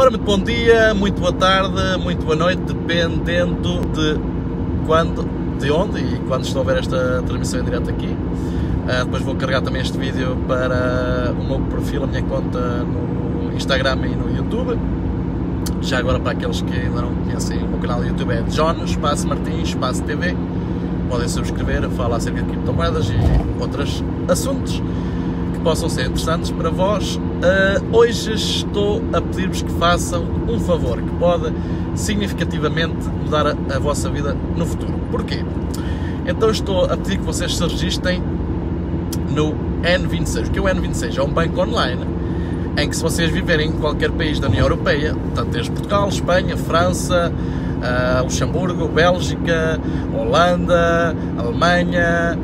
Ora, muito bom dia, muito boa tarde, muito boa noite, dependendo de quando, de onde e quando estou a ver esta transmissão em direto aqui. Depois vou carregar também este vídeo para o meu perfil, a minha conta no Instagram e no YouTube. Já agora, para aqueles que ainda não conhecem, o meu canal do YouTube é John Espaço Martins Espaço TV. Podem subscrever, fala acerca de criptomoedas e outros assuntos que possam ser interessantes para vós. Hoje estou a pedir-vos que façam um favor que pode significativamente mudar a vossa vida no futuro. Porquê? Então estou a pedir que vocês se registrem no N26. O que é o N26? É um banco online em que, se vocês viverem em qualquer país da União Europeia, tanto desde Portugal, Espanha, França, Luxemburgo, Bélgica, Holanda, Alemanha,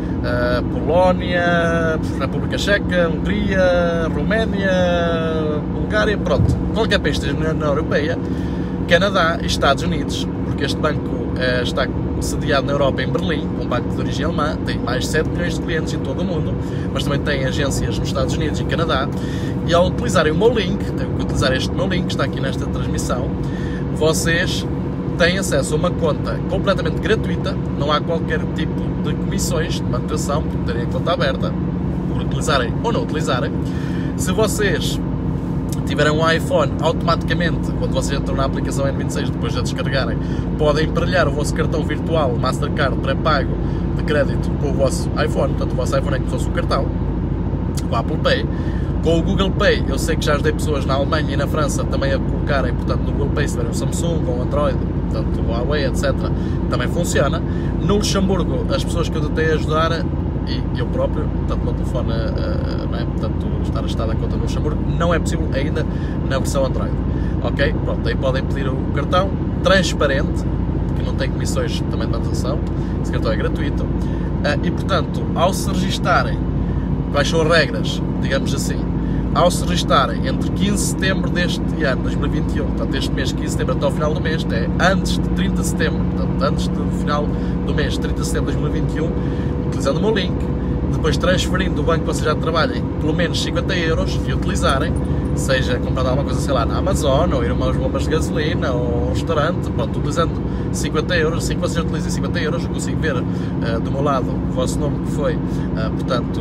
Polónia, República Checa, Hungria, Roménia, Bulgária, pronto, qualquer país da União Europeia, Canadá e Estados Unidos, porque este banco está sediado na Europa, em Berlim, um banco de origem alemã, tem mais de 7 milhões de clientes em todo o mundo, mas também tem agências nos Estados Unidos e Canadá. E ao utilizarem o meu link, tenho que utilizar este meu link que está aqui nesta transmissão, vocês têm acesso a uma conta completamente gratuita, não há qualquer tipo de comissões de manutenção por terem a conta aberta, por utilizarem ou não utilizarem. Se vocês tiverem um iPhone, automaticamente, quando vocês entram na aplicação N26, depois de a descarregarem, podem emparelhar o vosso cartão virtual Mastercard pré-pago de crédito com o vosso iPhone. Portanto, o vosso iPhone é como se fosse o cartão, com a Apple Pay. Com o Google Pay, eu sei que já ajudei pessoas na Alemanha e na França também a colocarem, portanto, no Google Pay, se tiverem um Samsung ou um Android, portanto, o Huawei, etc., também funciona. No Luxemburgo, as pessoas que eu tentei ajudar, e eu próprio, portanto, no telefone, não é? Portanto, estar a conta no Luxemburgo, não é possível ainda na versão Android. Ok? Pronto, aí podem pedir o cartão transparente, que não tem comissões também de manutenção, esse cartão é gratuito, e, portanto, ao se registarem, quais são as regras, digamos assim, ao se registarem entre 15 de setembro deste ano, 2021, portanto, este mês, 15 de setembro até ao final do mês, é antes de 30 de setembro, portanto, antes do final do mês, 30 de setembro de 2021, utilizando o meu link, depois transferindo do banco que vocês já trabalhem pelo menos 50 euros e utilizarem, seja comprando alguma coisa, sei lá, na Amazon, ou ir a umas bombas de gasolina, ou um restaurante, pronto, utilizando 50 euros, assim que vocês utilizem 50 euros, eu consigo ver do meu lado o vosso nome que foi, portanto,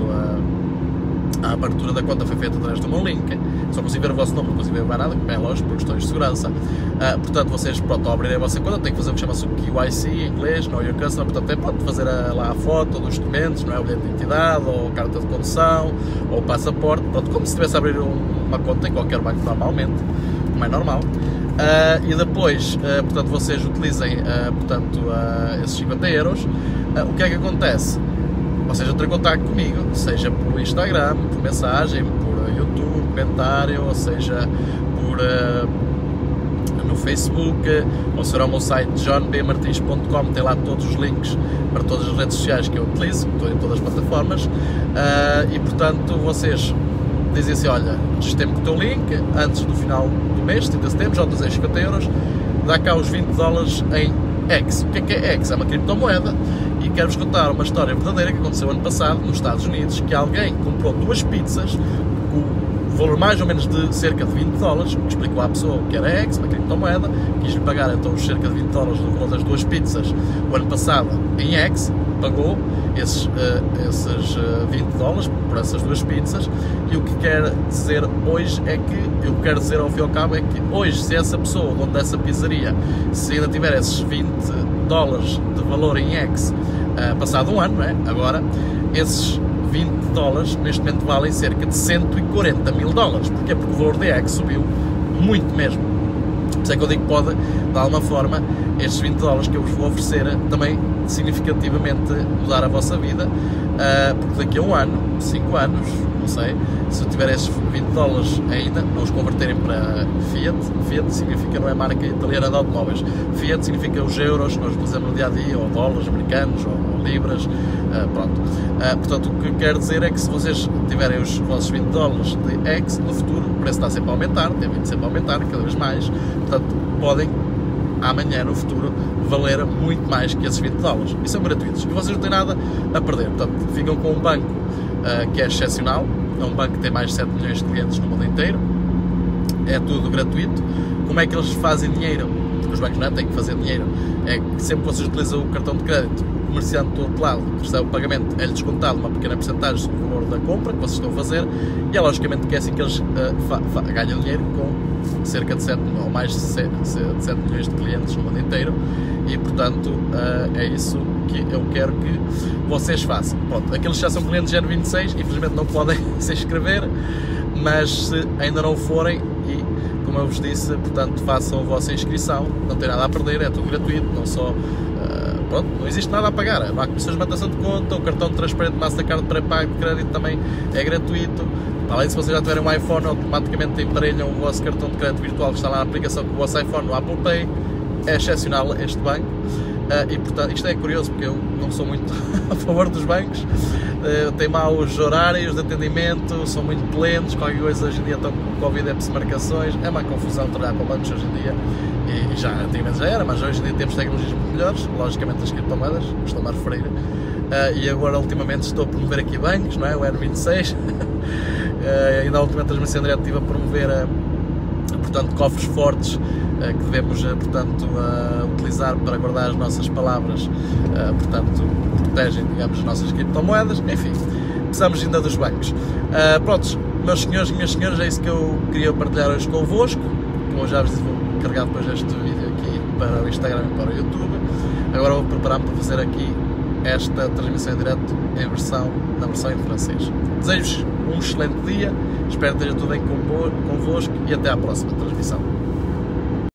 a abertura da conta foi feita através do meu link, só consigo ver o vosso nome, não consigo ver mais nada, como é lógico, por questões de segurança. Portanto, vocês, pronto, ao abrirem a vossa conta, têm que fazer o que chama-se o KYC em inglês, Know Your Customer, portanto, é pronto, fazer lá a foto dos documentos, não é, o bilhete de identidade, ou carta de condução, ou passaporte, pronto, como se estivesse a abrir uma conta em qualquer banco normalmente, como é normal. E depois, portanto, vocês utilizem, portanto, esses 50 euros, o que é que acontece? Vocês entram em contato comigo, seja por Instagram, por mensagem, por YouTube, comentário, ou seja por no Facebook, ou será o meu site johnbmartins.com, tem lá todos os links para todas as redes sociais que eu utilizo, estou em todas as plataformas, e portanto vocês dizem assim, olha, registrei-me com o teu link, antes do final do mês, 30 de setembro, já utilizei 50 euros, dá cá os 20 dólares em X. O que é X? É uma criptomoeda. E quero-vos contar uma história verdadeira que aconteceu ano passado nos Estados Unidos, que alguém comprou 2 pizzas, o valor mais ou menos de cerca de 20 dólares, explicou à pessoa que era X, uma criptomoeda, quis-lhe pagar então os cerca de 20 dólares do valor das 2 pizzas o ano passado em X, pagou esses 20 dólares por essas 2 pizzas, e o que quer dizer hoje é que, eu quero dizer ao fim e ao cabo, é que hoje, se essa pessoa, o dono dessa pizzaria, se ainda tiver esses 20 dólares de valor em X, passado um ano, não é? Agora, esses 20 dólares neste momento valem cerca de 140 mil dólares. Porquê? Porque o valor de X subiu muito mesmo. Por isso é que eu digo que pode, de alguma forma, estes 20 dólares que eu vos vou oferecer também significativamente mudar a vossa vida, porque daqui a um ano, 5 anos, não sei, se eu tiver esses 20 dólares ainda, não os converterem para Fiat. Fiat significa, não é marca italiana de automóveis, Fiat significa os euros que nós utilizamos no dia a dia, ou dólares americanos, ou libras, pronto. Portanto, o que quero dizer é que se vocês tiverem os vossos 20 dólares de X, no futuro o preço está sempre a aumentar, tem vindo sempre a aumentar, cada vez mais, portanto, podem amanhã, no futuro, valer muito mais que esses 20 dólares. E são gratuitos. E vocês não têm nada a perder. Portanto, ficam com um banco que é excepcional. É um banco que tem mais de 7 milhões de clientes no mundo inteiro. É tudo gratuito. como é que eles fazem dinheiro? Porque os bancos não têm que fazer dinheiro. É que sempre que vocês utilizam o cartão de crédito, o comerciante do outro lado recebe o pagamento, é-lhe descontado uma pequena porcentagem sobre o valor da compra que vocês estão a fazer, e é logicamente que é assim que eles ganham dinheiro, com cerca de 7 ou mais de 7 milhões de clientes no mundo inteiro, e portanto é isso que eu quero que vocês façam. Pronto, aqueles que já são clientes de N26 infelizmente não podem se inscrever, mas se ainda não forem, e como eu vos disse, portanto façam a vossa inscrição, não tem nada a perder, é tudo gratuito, não só pronto, não existe nada a pagar, não há comissões de manutenção de conta, o cartão transparente Mastercard pré-pago de crédito também é gratuito. Além de, se vocês já tiverem um iPhone, automaticamente emparelham o vosso cartão de crédito virtual que está lá na aplicação com o vosso iPhone no Apple Pay. É excepcional este banco, e portanto isto é curioso porque eu não sou muito a favor dos bancos, tem maus horários de atendimento, são muito lentos, qualquer coisa hoje em dia estão com Covid, marcações, é uma confusão trabalhar com bancos hoje em dia, e já antigamente já era, mas hoje em dia temos tecnologias muito melhores, logicamente as criptomoedas, estou-me a referir, e agora ultimamente estou a promover aqui bancos, não é? O N26, ainda a última transmissão direta estive a promover portanto, cofres fortes que devemos, portanto, utilizar para guardar as nossas palavras, portanto, protegem, digamos, as nossas criptomoedas, enfim, precisamos ainda dos bancos. Prontos, meus senhores e minhas senhoras, é isso que eu queria partilhar hoje convosco, como eu já vos vou carregar depois este vídeo aqui para o Instagram e para o YouTube. Agora vou preparar-me para fazer aqui esta transmissão em direto na versão em francês. Desejo-vos um excelente dia, espero que esteja tudo bem convosco e até à próxima transmissão.